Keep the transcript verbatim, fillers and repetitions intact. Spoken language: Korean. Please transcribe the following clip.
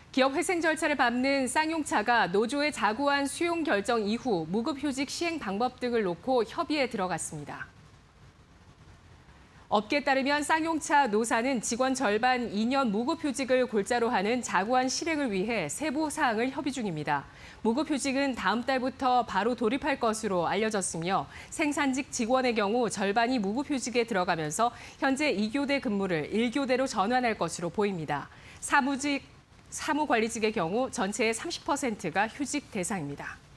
기업 회생 절차를 밟는 쌍용차가 노조의 자구안 수용 결정 이후 무급휴직 시행 방법 등을 놓고 협의에 들어갔습니다. 업계에 따르면 쌍용차 노사는 직원 절반 이 년 무급휴직을 골자로 하는 자구안 실행을 위해 세부 사항을 협의 중입니다. 무급휴직은 다음 달부터 바로 돌입할 것으로 알려졌으며 생산직 직원의 경우 절반이 무급휴직에 들어가면서 현재 이 교대 근무를 일 교대로 전환할 것으로 보입니다. 사무직, 사무관리직의 경우 전체의 삼십 퍼센트가 휴직 대상입니다.